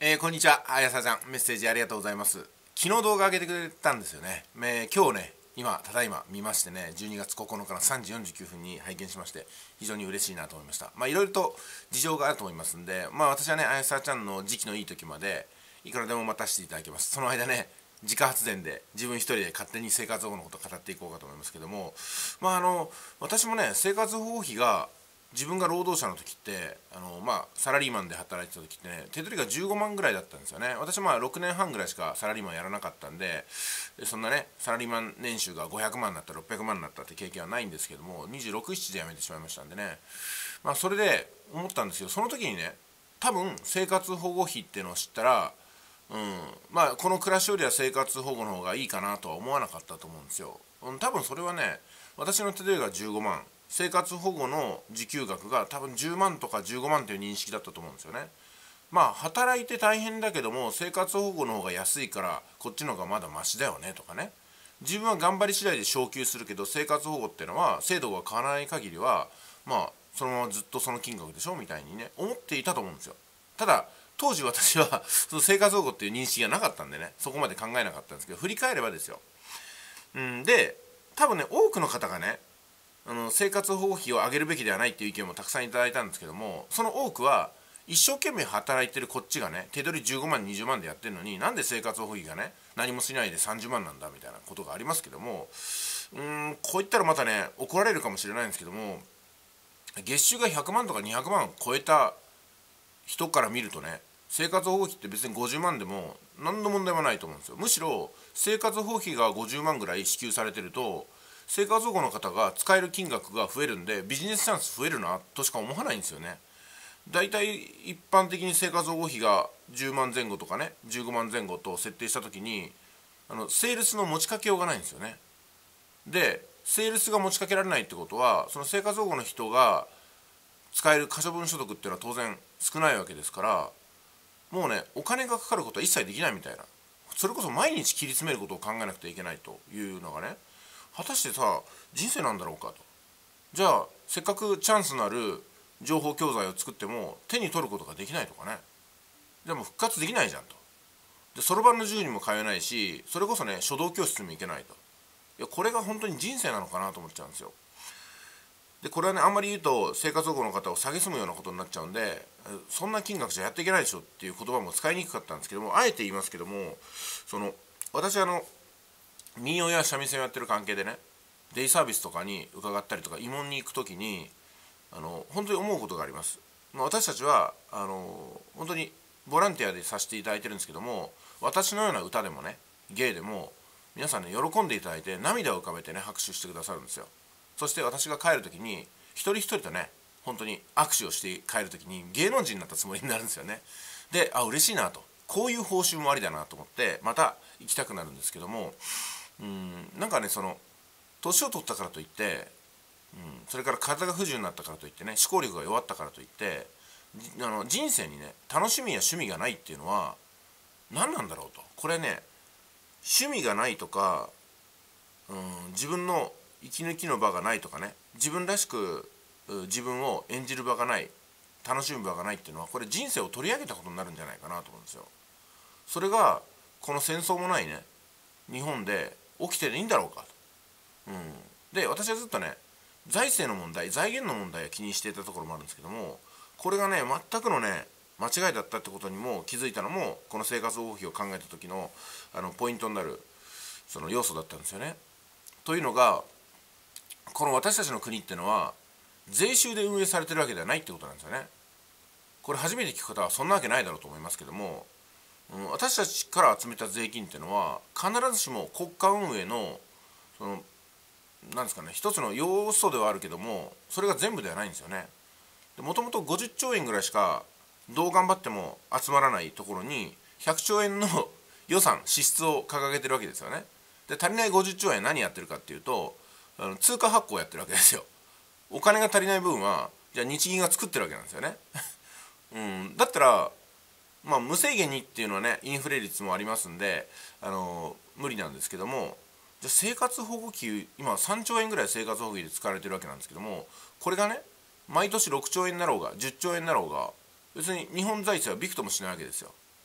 こんにちは、あやさちゃん、メッセージありがとうございます。昨日動画上げてくれたんですよね。今日ね、ただいま見ましてね、12月9日の3時49分に拝見しまして、非常に嬉しいなと思いました。いろいろと事情があると思いますんで、私はね、あやさちゃんの時期のいい時まで、いくらでも待たせていただきます。その間ね、自家発電で自分一人で勝手に生活保護のことを語っていこうかと思いますけども、私もね、生活保護費が自分が労働者の時ってサラリーマンで働いてた時ってね、手取りが15万ぐらいだったんですよね。私は6年半ぐらいしかサラリーマンやらなかったんで、そんなねサラリーマン年収が500万になった600万になったって経験はないんですけども、26、7で辞めてしまいましたんでね、それで思ったんですけど、その時にね、多分生活保護費っていうのを知ったら、この暮らしよりは生活保護の方がいいかなとは思わなかったと思うんですよ。多分それはね、私の手取りが15万、生活保護の受給額が多分10万とか15万という認識だったと思うんですよね。働いて大変だけども生活保護の方が安いからこっちの方がまだマシだよねとかね、自分は頑張り次第で昇給するけど生活保護っていうのは制度が変わらない限りはそのままずっとその金額でしょみたいにね思っていたと思うんですよ。ただ当時私はその生活保護っていう認識がなかったんでね、そこまで考えなかったんですけど、振り返ればですよ。で多分ね、多くの方がね、生活保護費を上げるべきではないっていう意見もたくさんいただいたんですけども、その多くは一生懸命働いてるこっちがね、手取り15万20万でやってるのに、なんで生活保護費がね何もしないで30万なんだみたいなことがありますけども、こう言ったらまたね怒られるかもしれないんですけども、月収が100万とか200万を超えた人から見るとね、生活保護費って別に50万でも何の問題もないと思うんですよ。むしろ生活保護費が50万ぐらい支給されてると、生活保護の方が使える金額が増えるんでビジネスチャンス増えるなとしか思わないんですよね。だいたい一般的に生活保護費が10万前後とかね15万前後と設定した時に、セールスの持ちかけようがないんですよね。でセールスが持ちかけられないってことは、その生活保護の人が使える可処分所得っていうのは当然少ないわけですから、もうねお金がかかることは一切できないみたいな、それこそ毎日切り詰めることを考えなくてはいけないというのがね、果たしてさ人生なんだろうかと。じゃあせっかくチャンスのある情報教材を作っても手に取ることができないとかね、でも復活できないじゃんと。でそろばんの授業にも通えないし、それこそね書道教室にも行けないと。いやこれが本当に人生なのかなと思っちゃうんですよ。でこれはねあんまり言うと生活保護の方を蔑むようなことになっちゃうんで、そんな金額じゃやっていけないでしょっていう言葉も使いにくかったんですけども、あえて言いますけども、私民謡や三味線をやってる関係でね、デイサービスとかに伺ったりとか慰問に行く時に本当に思うことがあります。私たちは本当にボランティアでさせていただいてるんですけども、私のような歌でもね芸でも皆さんね喜んでいただいて涙を浮かべてね拍手してくださるんですよ。そして私が帰る時に一人一人とね本当に握手をして帰る時に芸能人になったつもりになるんですよね。で嬉しいなと、こういう報酬もありだなと思ってまた行きたくなるんですけども、なんかね年を取ったからといって、それから体が不自由になったからといってね、思考力が弱ったからといって人生にね楽しみや趣味がないっていうのは何なんだろうと。これね趣味がないとか、自分の息抜きの場がないとかね、自分らしく自分を演じる場がない、楽しむ場がないっていうのは、これ人生を取り上げたことになるんじゃないかなと思うんですよ。それがこの戦争もないね日本で起きていいんだろうかと。で私はずっとね財政の問題、財源の問題は気にしていたところもあるんですけども、これがね全くのね間違いだったってことにも気づいたのも、この生活保護費を考えた時のポイントになるその要素だったんですよね。というのが、この私たちの国っていうのは税収で運営されてるわけではないってことなんですよね。これ初めて聞く方はそんなわけないだろうと思いますけども、私たちから集めた税金っていうのは必ずしも国家運営のなんですかね一つの要素ではあるけども、それが全部ではないんですよね。もともと50兆円ぐらいしかどう頑張っても集まらないところに100兆円の予算支出を掲げてるわけですよね。で足りない50兆円何やってるかっていうと、通貨発行やってるわけですよ。お金が足りない分はじゃあ日銀が作ってるわけなんですよね。だったら無制限にっていうのはねインフレ率もありますんで無理なんですけども、じゃあ生活保護費今3兆円ぐらい生活保護費で使われてるわけなんですけども、これがね毎年6兆円になろうが10兆円になろうが別に日本財政はびくともしないわけですよ。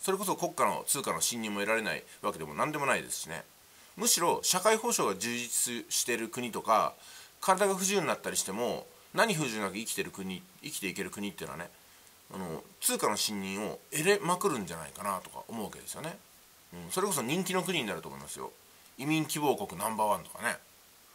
それこそ国家の通貨の信任も得られないわけでも何でもないですしね。むしろ社会保障が充実している国とか、体が不自由になったりしても何不自由なく生きていける国っていうのはね、通貨の信任を得れまくるんじゃないかなとか思うわけですよね。それこそ人気の国になると思いますよ。移民希望国ナンバーワンとかね。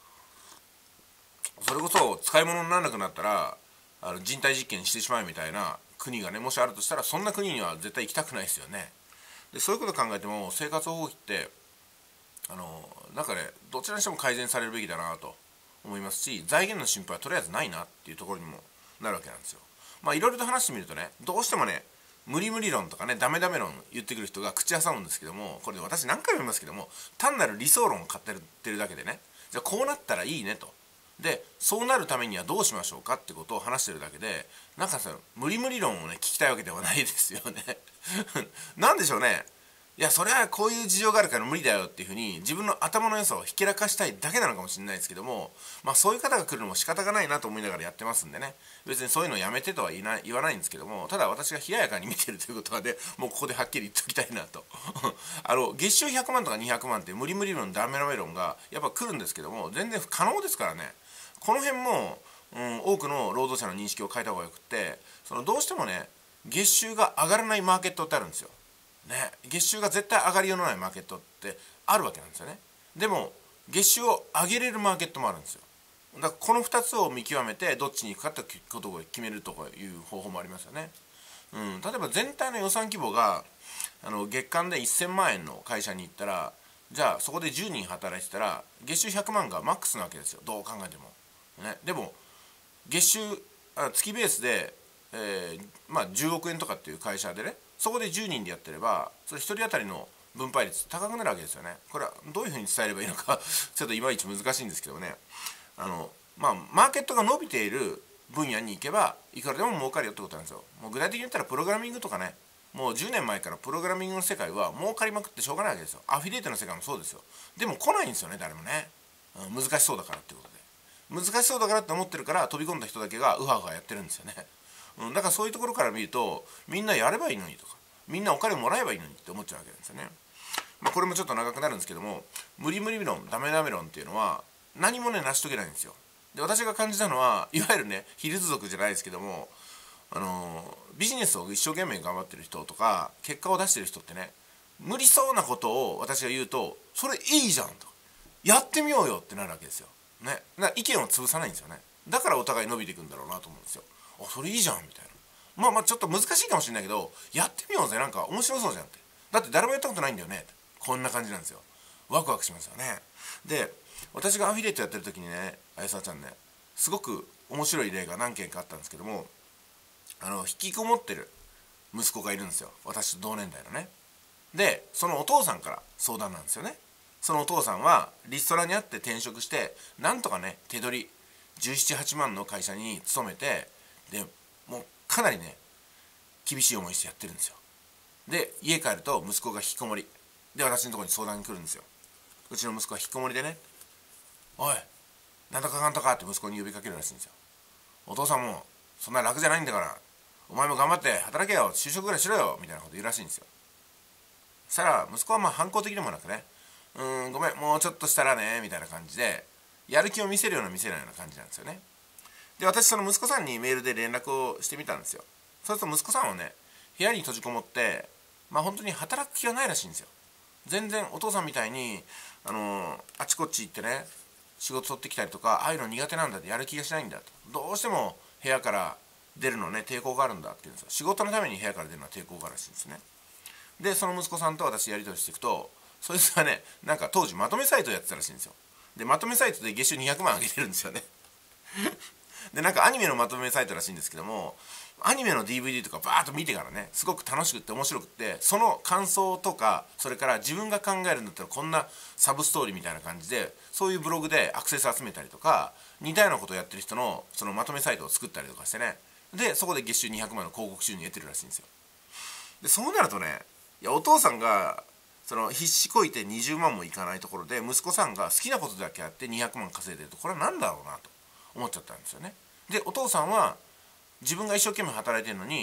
それこそ使い物にならなくなったら人体実験してしまうみたいな国がね、もしあるとしたら、そんな国には絶対行きたくないですよね。でそういうことを考えても生活保護費ってなんかね、どちらにしても改善されるべきだなと思いますし、財源の心配はとりあえずないなっていうところにもなるわけなんですよ。いろいろと話してみるとね、どうしてもね、無理無理論とかね、ダメダメ論言ってくる人が口挟むんですけども、これ私何回も言いますけども、単なる理想論を語ってるだけでね、じゃあこうなったらいいねと、でそうなるためにはどうしましょうかってことを話してるだけで、なんかさ、無理無理論をね聞きたいわけではないですよね。なんでしょうね。いや、それはこういう事情があるから無理だよっていうふうに自分の頭の良さをひけらかしたいだけなのかもしれないですけども、そういう方が来るのも仕方がないなと思いながらやってますんでね、別にそういうのやめてとは言わないんですけども、ただ私が冷ややかに見てるということはね、もうここではっきり言っておきたいなと。月収100万とか200万って無理無理論ダメダメ論がやっぱ来るんですけども、全然不可能ですからね。この辺も、多くの労働者の認識を変えた方がよくって、どうしてもね、月収が上がらないマーケットってあるんですよ。ね、月収が絶対上がりようのないマーケットってあるわけなんですよね。でも月収を上げれるマーケットもあるんですよ。だからこの2つを見極めてどっちに行くかということを決めるという方法もありますよね。例えば全体の予算規模が月間で1000万円の会社に行ったら、じゃあそこで10人働いてたら月収100万がマックスなわけですよ、どう考えても。でも月月ベースで、10億円とかっていう会社でね、そこで10人でやってれば、それ1人当たりの分配率高くなるわけですよね。これはどういうふうに伝えればいいのかちょっといまいち難しいんですけどね。マーケットが伸びている分野に行けばいくらでも儲かるよってことなんですよ。もう具体的に言ったらプログラミングとかね、もう10年前からプログラミングの世界は儲かりまくってしょうがないわけですよ。アフィリエイトの世界もそうですよ。でも来ないんですよね、誰もね。難しそうだからってことで。難しそうだからって思ってるから飛び込んだ人だけがウハウハやってるんですよね。だからそういうところから見ると、みんなやればいいのにとか、みんなお金もらえばいいのにって思っちゃうわけなんですよね。これもちょっと長くなるんですけども、無理無理論ダメダメ論っていうのは何もね成し遂げないんですよ。で私が感じたのは、いわゆるねヒルズ族じゃないですけども、ビジネスを一生懸命頑張ってる人とか結果を出してる人ってね、無理そうなことを私が言うと、それいいじゃんと、やってみようよってなるわけですよね。だから意見を潰さないんですよね。だからお互い伸びていくんだろうなと思うんですよ。あ、それいいじゃんみたいな。ちょっと難しいかもしれないけど、やってみようぜ、なんか面白そうじゃんって。だって誰もやったことないんだよね、こんな感じなんですよ。ワクワクしますよね。で私がアフィリエイトやってる時にね、あやさちゃんね、すごく面白い例が何件かあったんですけども、引きこもってる息子がいるんですよ、私と同年代のね。でそのお父さんから相談なんですよね。そのお父さんはリストラにあって転職して、なんとかね手取り17、8万の会社に勤めて、でもうかなりね厳しい思いしてやってるんですよ。で家帰ると息子が引きこもりで、私のところに相談に来るんですよ。うちの息子は引きこもりでね、おいなんとかかんとかって息子に呼びかけるらしいんですよ。お父さんもそんな楽じゃないんだから、お前も頑張って働けよ、就職ぐらいしろよみたいなこと言うらしいんですよ。そしたら息子は反抗的でもなくね、ごめんもうちょっとしたらねみたいな感じで、やる気を見せるような見せないような感じなんですよね。で私その息子さんにメールで連絡をしてみたんですよ。そうすると息子さんはね、部屋に閉じこもって本当に働く気がないらしいんですよ。全然お父さんみたいにあちこち行ってね仕事取ってきたりとか、ああいうの苦手なんだって、やる気がしないんだと、どうしても部屋から出るのね抵抗があるんだって言うんですよ。仕事のために部屋から出るのは抵抗があるらしいんですね。でその息子さんと私やり取りしていくと、そいつはね、なんか当時まとめサイトやってたらしいんですよ。でまとめサイトで月収200万上げてるんですよね。でなんかアニメのまとめサイトらしいんですけども、アニメの DVD とかバーッと見てからね、すごく楽しくって面白くって、その感想とか、それから自分が考えるんだったらこんなサブストーリーみたいな感じで、そういうブログでアクセス集めたりとか、似たようなことをやってる人のそのまとめサイトを作ったりとかしてね、でそこで月収200万の広告収入得てるらしいんですよ。でそうなるとね、いやお父さんがその必死こいて20万もいかないところで、息子さんが好きなことだけやって200万稼いでると、これは何だろうなと思っちゃったんですよね。でお父さんは自分が一生懸命働いてるのに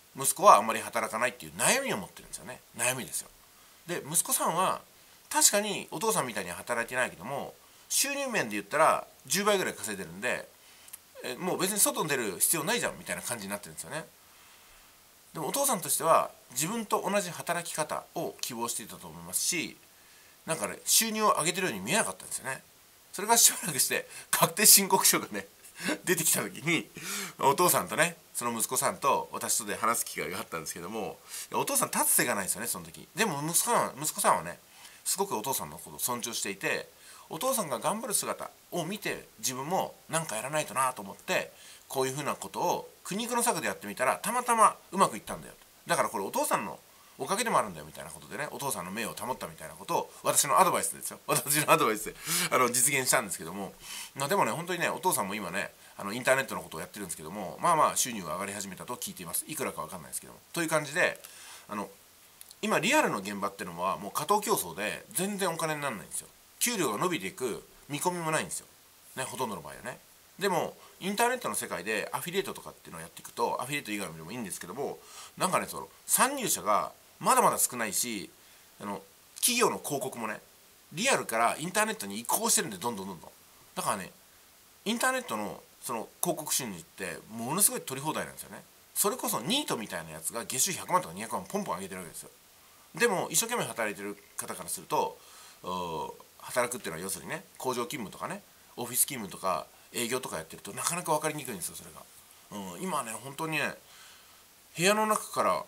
息子はあんまり働かないっていう悩みを持ってるんですよね。悩みですよ。で息子さんは確かにお父さんみたいに働いてないけども、収入面で言ったら10倍ぐらい稼いでるんで、もう別に外に出る必要ないじゃんみたいな感じになってるんですよね。でもお父さんとしては自分と同じ働き方を希望していたと思いますし、なんかね収入を上げてるように見えなかったんですよね。それがしばらくして確定申告書がね出てきた時に、お父さんとねその息子さんと私とで話す機会があったんですけども、お父さん立つ瀬がないですよねその時。でも息子さんはねすごくお父さんのことを尊重していて、お父さんが頑張る姿を見て自分も何かやらないとなと思って、こういうふうなことを苦肉の策でやってみたらたまたまうまくいったんだよと。だからこれお父さんのおかげでもあるんだよみたいなことでね、お父さんの名誉を保ったみたいなことを私のアドバイスですよ、私のアドバイスで実現したんですけども、でもね本当にねお父さんも今ねインターネットのことをやってるんですけども、まあまあ収入が上がり始めたと聞いています。いくらか分かんないですけども、という感じで今リアルの現場っていうのはもう過当競争で全然お金にならないんですよ。給料が伸びていく見込みもないんですよね、ほとんどの場合はね。でもインターネットの世界でアフィリエイトとかっていうのをやっていくと、アフィリエイト以外でもいいんですけども、なんかねその参入者がまだまだ少ないし、企業の広告もねリアルからインターネットに移行してるんで、どんどんだからねインターネットのその広告収入ってものすごい取り放題なんですよね。それこそニートみたいなやつが月収100万とか200万ポンポン上げてるわけですよ。でも一生懸命働いてる方からすると、働くっていうのは要するにね工場勤務とかねオフィス勤務とか営業とかやってるとなかなか分かりにくいんですよそれが。今ね本当にね部屋の中から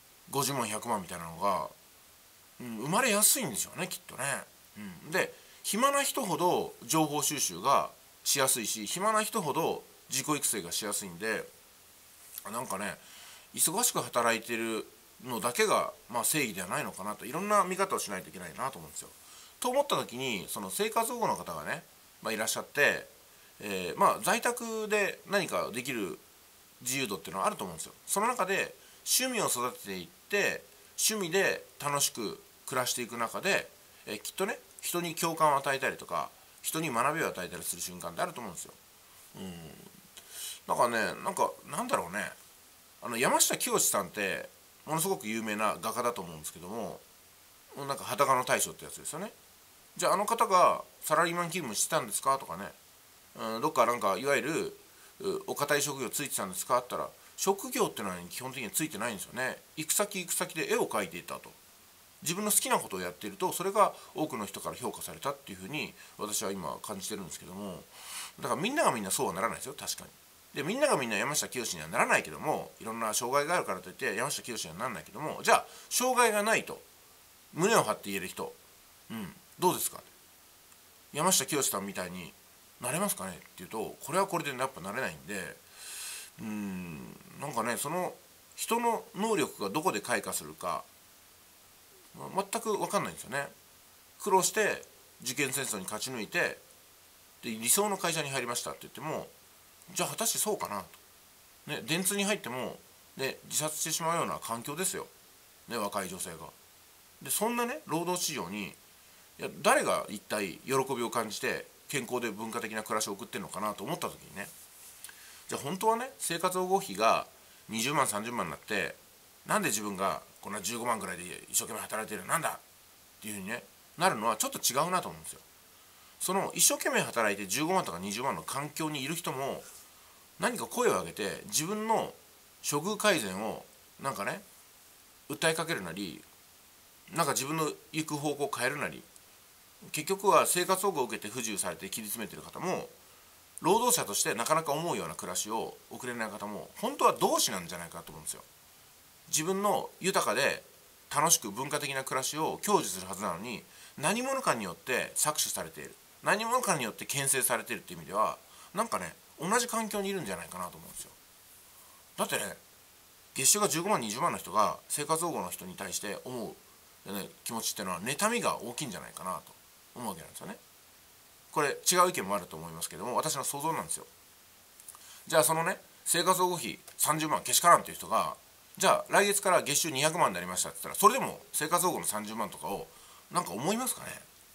50万100万みたいなのが、生まれやすいんでしょうねきっとね。で暇な人ほど情報収集がしやすいし、暇な人ほど自己育成がしやすいんで、なんかね忙しく働いてるのだけが、正義ではないのかなと、いろんな見方をしないといけないなと思うんですよ。と思った時にその生活保護の方がね、いらっしゃって、在宅で何かできる自由度っていうのはあると思うんですよ。その中で趣味を育てていって趣味で楽しく暮らしていく中で、きっとね人に共感を与えたりとか人に学びを与えたりする瞬間ってあると思うんですよ。だからねなんだろうね、山下清さんってものすごく有名な画家だと思うんですけども、なんか裸の大将ってやつですよね。じゃああの方がサラリーマン勤務してたんですかとかね、どっかなんかいわゆるお堅い職業ついてたんですかって言ったら、職業ってのは基本的にはついてないんですよね。行く先行く先で絵を描いていたと、自分の好きなことをやっているとそれが多くの人から評価されたっていうふうに私は今感じてるんですけども、だからみんながみんなそうはならないですよ確かに。でみんながみんな山下清にはならないけども、いろんな障害があるからといって山下清にはならないけども、じゃあ障害がないと胸を張って言える人、どうですか、山下清さんみたいになれますかねっていうと、これはこれでやっぱなれないんで、なんかねその人の能力がどこで開花するか全く分かんないんですよね。苦労して受験戦争に勝ち抜いてで理想の会社に入りましたって言っても、じゃあ果たしてそうかなと、電通に入っても、自殺してしまうような環境ですよ、若い女性が。でそんなね労働市場に誰が一体喜びを感じて健康で文化的な暮らしを送ってるのかなと思った時にね、じゃあ本当はね生活保護費が20万30万になって、なんで自分がこんな15万ぐらいで一生懸命働いてるなんだっていうふうにねなるのはちょっと違うなと思うんですよ。その一生懸命働いて15万とか20万の環境にいる人も何か声を上げて自分の処遇改善をなんかね訴えかけるなり、なんか自分の行く方向を変えるなり、結局は生活保護を受けて不自由されて切り詰めてる方も、労働者としてなかなか思うような暮らしを送れない方も本当は同志なんじゃないかと思うんですよ。自分の豊かで楽しく文化的な暮らしを享受するはずなのに、何者かによって搾取されている、何者かによって牽制されているっていう意味ではなんかね同じ環境にいるんじゃないかなと思うんですよ。だってね月収が15万20万の人が生活保護の人に対して思う、気持ちっていうのは妬みが大きいんじゃないかなと思うわけなんですよね。これ違う意見もあると思いますけども、私の想像なんですよ。じゃあそのね生活保護費30万けしからんっていう人が、じゃあ来月から月収200万になりましたって言ったら、それでも生活保護の30万とかをなんか思いますかね。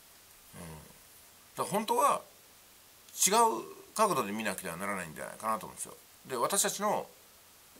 だから本当は違う角度で見なくてはならないんじゃないかなと思うんですよ。で私たちの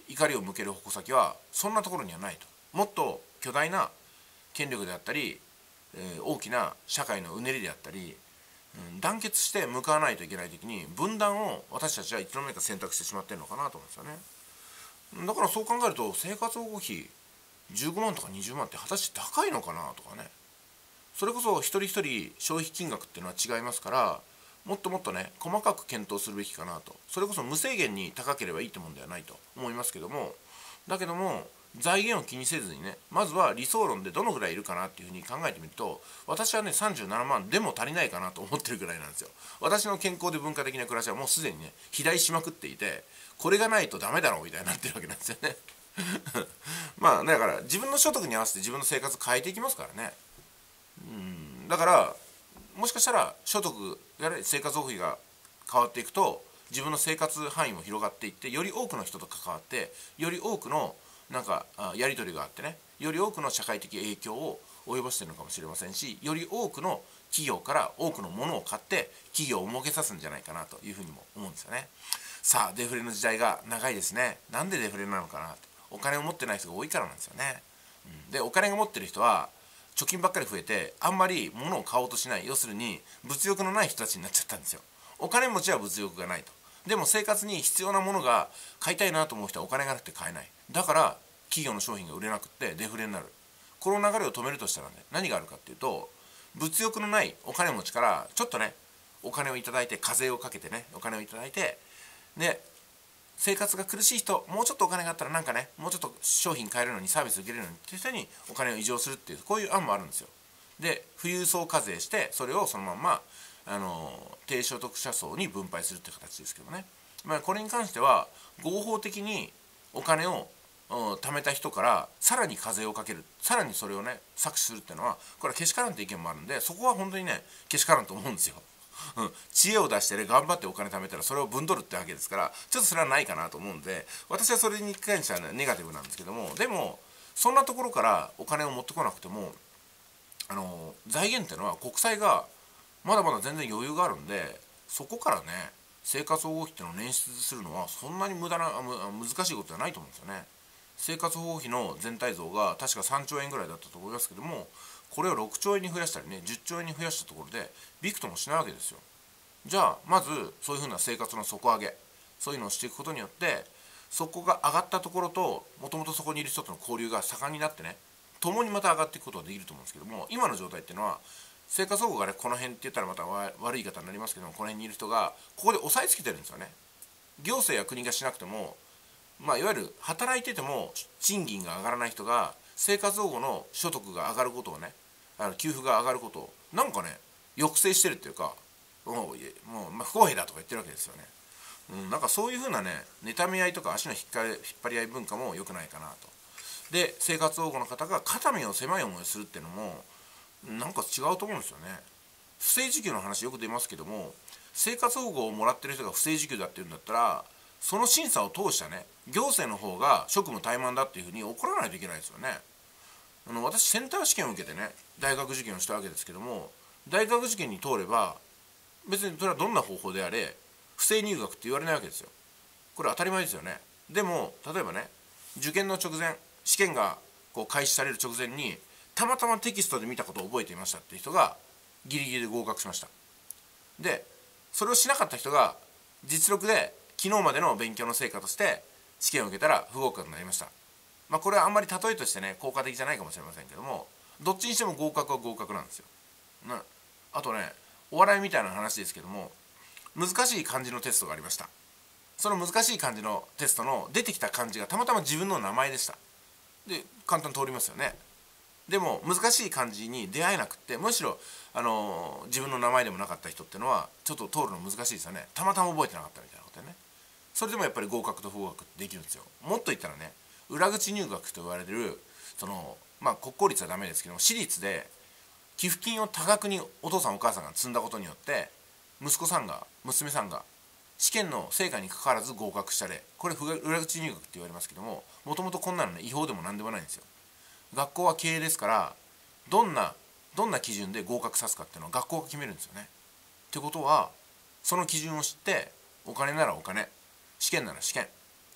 怒りを向ける矛先はそんなところにはないと。もっと巨大な権力であったり、大きな社会のうねりであったり、団結して向かわないといけない時に分断を私たちはいつの間にか選択してしまってるのかなと思うんですよね。だからそう考えると生活保護費15万とか20万って果たして高いのかなとかね。それこそ一人一人消費金額っていうのは違いますから、もっともっとね細かく検討するべきかなと。それこそ無制限に高ければいいってもんではないと思いますけども、だけども財源を気にせずにね、まずは理想論でどのぐらいいるかなっていうふうに考えてみると、私はね37万でも足りないかなと思ってるぐらいなんですよ。私の健康で文化的な暮らしはもうすでにね肥大しまくっていて、これがないとダメだろうみたいになってるわけなんですよね。まあだから自分の所得に合わせて自分の生活変えていきますからね。だからもしかしたら所得や生活保護費が変わっていくと、自分の生活範囲も広がっていって、より多くの人と関わって、より多くのなんかやり取りがあってね、より多くの社会的影響を及ぼしているのかもしれませんし、より多くの企業から多くのものを買って企業を儲けさすんじゃないかなというふうにも思うんですよね。さあデフレの時代が長いですね。なんでデフレなのかなと。お金を持ってない人が多いからなんですよね。でお金が持ってる人は貯金ばっかり増えて、あんまり物を買おうとしない、要するに物欲のない人たちになっちゃったんですよ。お金持ちは物欲がないと。でも生活に必要なものが買いたいなと思う人はお金がなくて買えない。だから企業の商品が売れなくってデフレになる。この流れを止めるとしたらね、何があるかっていうと、物欲のないお金持ちからちょっとねお金をいただいて、課税をかけてねお金をいただいて、で生活が苦しい人、もうちょっとお金があったらなんかね、もうちょっと商品買えるのにサービス受けれるのにっていう人にお金を移譲するっていう、こういう案もあるんですよ。で富裕層課税して、それをそのまんま低所得者層に分配するっていう形ですけどね。これに関しては合法的にお金を貯めた人からさらに課税をかける、さらにそれをね搾取するっていうのは、これはけしからんって意見もあるんで、そこは本当にねけしからんと思うんですよ。知恵を出してね頑張ってお金貯めたらそれを分取るってわけですから、ちょっとそれはないかなと思うんで、私はそれに関してはねネガティブなんですけども、でもそんなところからお金を持ってこなくても、財源っていうのは国債がまだまだ全然余裕があるんで、そこからね生活保護費っていうのを捻出するのはそんなに難しいことじゃないと思うんですよね。生活保護費の全体像が確か3兆円ぐらいだったと思いますけども、これを6兆円に増やしたりね10兆円に増やしたところでびくともしないわけですよ。じゃあまずそういうふうな生活の底上げ、そういうのをしていくことによって、そこが上がったところともともとそこにいる人との交流が盛んになってね、共にまた上がっていくことができると思うんですけども、今の状態っていうのは生活保護がねこの辺って言ったらまた悪い言い方になりますけども、この辺にいる人がここで押さえつけてるんですよね。行政や国がしなくても、いわゆる働いてても賃金が上がらない人が生活保護の所得が上がることをね、給付が上がることをなんかね抑制してるっていうか、もう不公平だとか言ってるわけですよね。なんかそういうふうなね妬み合いとか足の引っ張り合い文化も良くないかなと。で生活保護の方が肩身を狭い思いをするっていうのもなんか違うと思うんですよね。不正受給の話よく出ますけども、生活保護をもらってる人が不正受給だっていうんだったら、その審査を通したね行政の方が職務怠慢だっていうふうに怒らないといけないですよね。私センター試験を受けてね大学受験をしたわけですけども、大学受験に通れば別にそれはどんな方法であれ不正入学って言われないわけですよ。これ当たり前ですよね。でも例えばね受験の直前、試験がこう開始される直前にたまたまテキストで見たことを覚えていましたっていう人がギリギリで合格しました。でそれをしなかった人が実力で昨日までの勉強の成果として試験を受けたら不合格になりました。これはあんまり例えとしてね効果的じゃないかもしれませんけども、どっちにしても合格は合格なんですよ。あとねお笑いみたいな話ですけども、難しい漢字のテストがありました。その難しい漢字のテストの出てきた漢字がたまたま自分の名前でした。で簡単に通りますよね。でも難しい漢字に出会えなくって、むしろ、自分の名前でもなかった人っていうのはちょっと通るの難しいですよね。たまたま覚えてなかったみたいなことでね。それでもやっぱり合格と不合格ってできるんですよ。もっと言ったらね裏口入学と言われる国公立はダメですけども、私立で寄付金を多額にお父さんお母さんが積んだことによって息子さんが娘さんが試験の成果にかかわらず合格した例、これ裏口入学って言われますけども、もともとこんなのね違法でも何でもないんですよ。学校は経営ですから、どんな基準で合格さすかっていうのは学校が決めるんですよね。ってことはその基準を知って、お金ならお金、試験なら試験、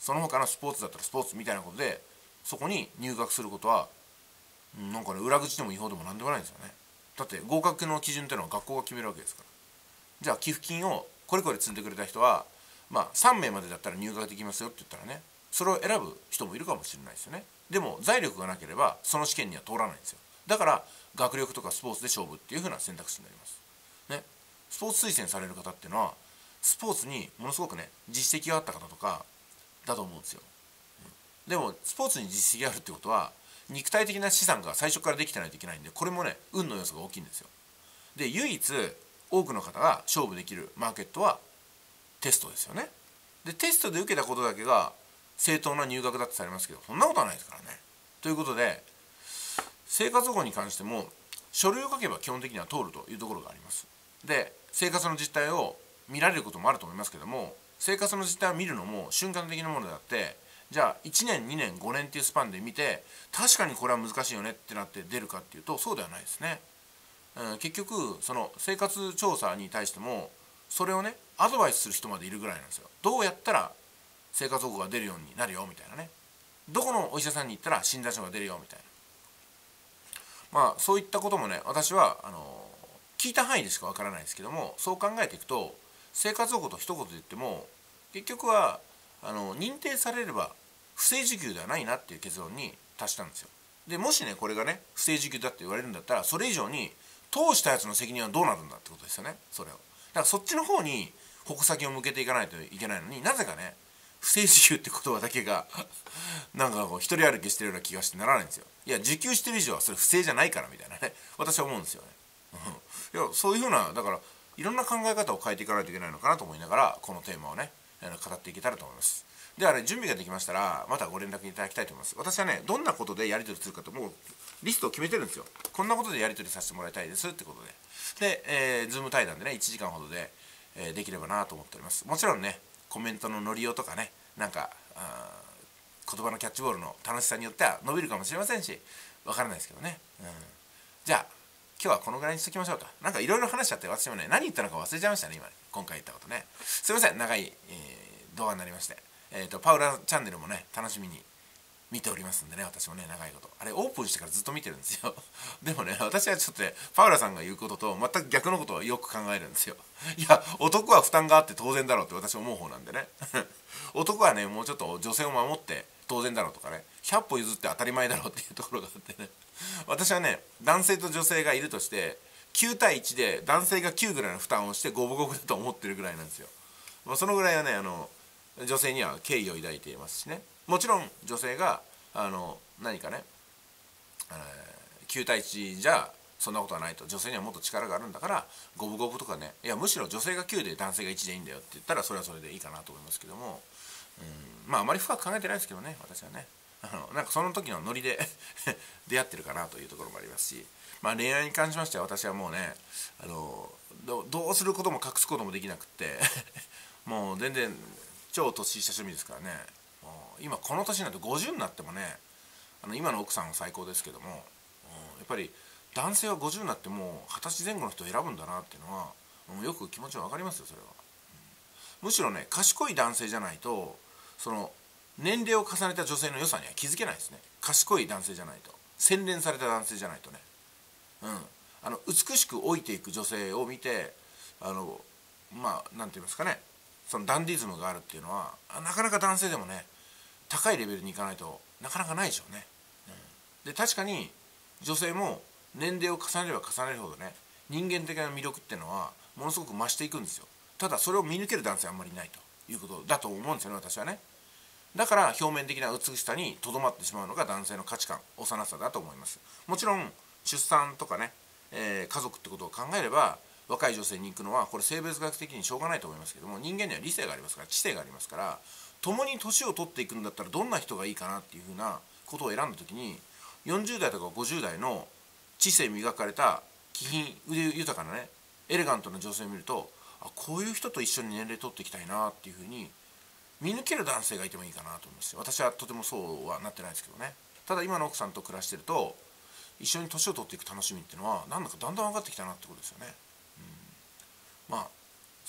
その他のスポーツだったらスポーツみたいなことでそこに入学することはなんかね裏口でも違法でもなんでもないんですよね。だって合格の基準っていうのは学校が決めるわけですから。じゃあ寄付金をこれこれ積んでくれた人はまあ3名までだったら入学できますよって言ったらね、それを選ぶ人もいるかもしれないですよね。でも財力がなければその試験には通らないんですよ。だから学力とかスポーツで勝負っていう風な選択肢になりますね。スポーツ推薦される方っていうのはスポーツにものすごくね実績があった方とかだと思うんですよ。でもスポーツに実績があるってことは肉体的な資産が最初からできてないといけないんで、これもね運の要素が大きいんですよ。で唯一多くの方が勝負できるマーケットはテストですよね。でテストで受けたことだけが正当な入学だってされますけど、そんなことはないですからね。ということで生活保護に関しても書類を書けば基本的には通るというところがあります。で生活の実態を見られることもあると思いますけども、生活の実態を見るのも瞬間的なものであって、じゃあ1年2年5年っていうスパンで見て確かにこれは難しいよねってなって出るかっていうとそうではないですね。結局その生活調査に対してもそれをねアドバイスする人までいるぐらいなんですよ。どうやったら生活保護が出るようになるよみたいなね、どこのお医者さんに行ったら診断書が出るよみたいな、まあそういったこともね私は聞いた範囲でしかわからないですけども、そう考えていくと生活保護と一言で言っても結局は認定されれば不正受給ではないなっていう結論に達したんですよ。でもしねこれがね不正受給だって言われるんだったらそれ以上に通したやつの責任はどうなるんだってことですよね。それをだからそっちの方に矛先を向けていかないといけないのに、なぜかね不正受給って言葉だけがなんかこう一人歩きしてるような気がしてならないんですよ。いや受給してる以上はそれ不正じゃないからみたいなね私は思うんですよね。いやそういうふうなだからいろんな考え方を変えていかないといけないのかなと思いながらこのテーマをね語っていけたらと思います。ではね準備ができましたらまたご連絡いただきたいと思います。私はねどんなことでやり取りするかともうリストを決めてるんですよ。こんなことでやり取りさせてもらいたいですってことでズーム対談でね1時間ほどで、できればなと思っております。もちろんねコメントのノリよとかねなんか言葉のキャッチボールの楽しさによっては伸びるかもしれませんしわからないですけどね、じゃあ今日はこのぐらいにしときましょうと。なんかいろいろ話しちゃって私もね何言ったのか忘れちゃいましたね今回言ったことね。すいません長い、動画になりまして、パウラチャンネルもね楽しみに見ておりますんでね、私もね長いことあれオープンしてからずっと見てるんですよでもね私はちょっとねパウラさんが言うことと全く逆のことをよく考えるんですよ。いや男は負担があって当然だろうって私は思う方なんでね男はねもうちょっと女性を守って当然だろうとかね100歩譲って当たり前だろうっていうところがあってね私はね男性と女性がいるとして9対1で男性が9ぐらいの負担をして五分五分だと思ってるぐらいなんですよ。そのぐらいはね女性には敬意を抱いていますしね、もちろん女性が何かね、9対1じゃそんなことはないと、女性にはもっと力があるんだから五分五分とかね、いやむしろ女性が9で男性が1でいいんだよって言ったらそれはそれでいいかなと思いますけども、まああまり深く考えてないですけどね私はねなんかその時のノリで出会ってるかなというところもありますし、まあ恋愛に関しましては私はもうねどうすることも隠すこともできなくってもう全然超年下趣味ですからね。もう今この年になって50になってもね今の奥さんは最高ですけども、やっぱり男性は50になってもう20歳前後の人を選ぶんだなっていうのはよく気持ちは分かりますよそれは。むしろね賢い男性じゃないとその年齢を重ねた女性の良さには気づけないですね。賢い男性じゃないと、洗練された男性じゃないとね、美しく老いていく女性を見てまあ何て言いますかね、そのダンディズムがあるっていうのはなかなか男性でもね高いレベルにいかないとなかなかないでしょうね。で確かに女性も年齢を重ねれば重ねるほどね人間的な魅力っていうのはものすごく増していくんですよ。ただそれを見抜ける男性はあんまりいないということだと思うんですよね私はね。だから表面的な美しさにとどまってしまうのが男性の価値観幼さだと思います。もちろん出産とかね、家族ってことを考えれば若い女性に行くのはこれ性別学的にしょうがないと思いますけども、人間には理性がありますから知性がありますから、共に年を取っていくんだったらどんな人がいいかなっていうふうなことを選んだ時に40代とか50代の知性磨かれた気品豊かなねエレガントな女性を見るとこういう人と一緒に年齢取っていきたいなっていうふうに見抜ける男性がいてもいいかなと思いますよ。私はとてもそうはなってないですけどね。ただ今の奥さんと暮らしてると一緒に年を取っていく楽しみっていうのはなんだかだんだん分かってきたなってことですよね。まあ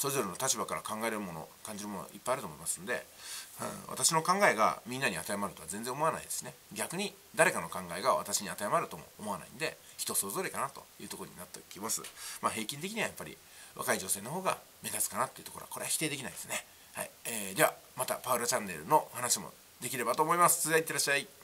それぞれの立場から考えるもの感じるものいっぱいあると思いますんで、私の考えがみんなに当てはまるとは全然思わないですね。逆に誰かの考えが私に当てはまるとも思わないんで、人それぞれかなというところになってきます。平均的にはやっぱり若い女性の方が目立つかなっていうところはこれは否定できないですね。はい、ではまたパウラチャンネルの話もできればと思います。それではいってらっしゃい。